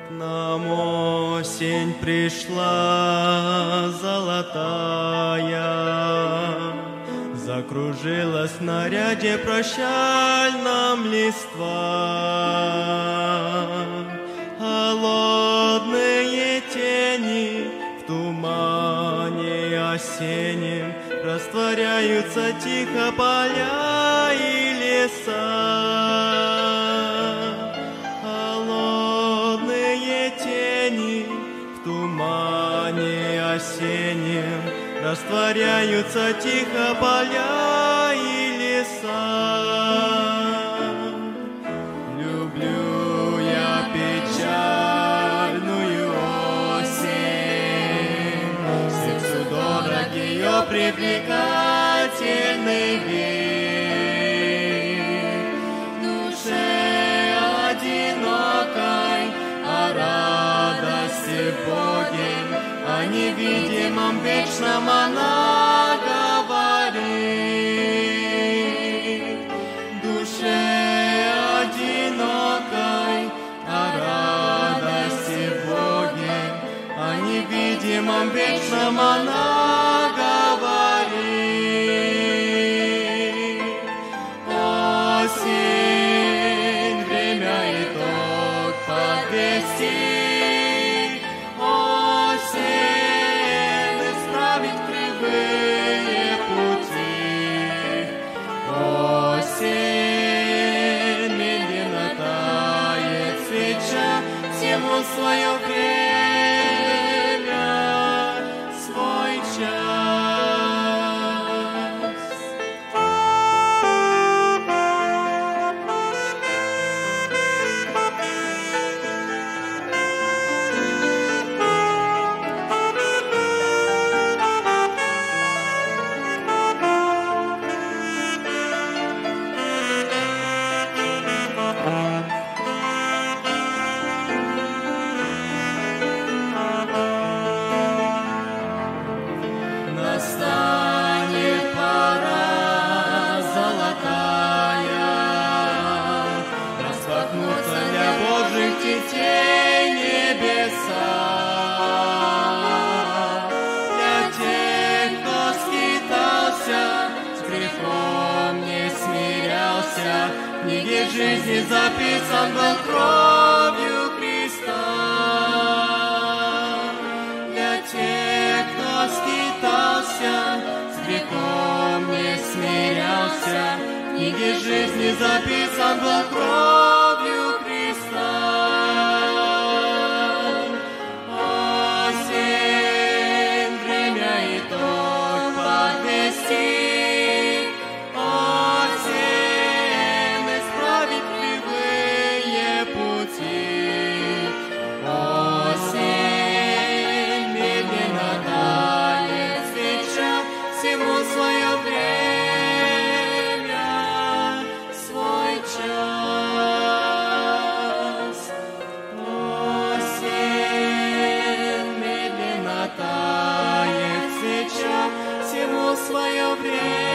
К нам осень пришла золотая, закружилась в наряде прощальном листва. Холодные тени в тумане осеннем растворяются тихо поля и леса. Холодные тени в тумане осеннем растворяются тихо поля и леса. Люблю я печальную осень, сердцу дорог ее привлекательный вид. Душе одинокой о радости в Боге, о невидимом вечном она говорит. Душе одинокой о радости в Боге, о невидимом вечном она говорит. Осень, время итог подвести. Всему свое время, свой час. Настанет пора золотая, распахнутся для Божьих детей небеса. Для тех, кто скитался, с грехом не смирялся, в книге жизни записан был кровью Христа. Для тех, кто скитался, с грехом не смирялся, в книге жизни записан был кровью Христа. Осень, время итог подвести. Осень, исправить кривые пути. Осень, медленно тает свеча, всему свое время, свой час. Осень, медленно тает свеча, всему свое время.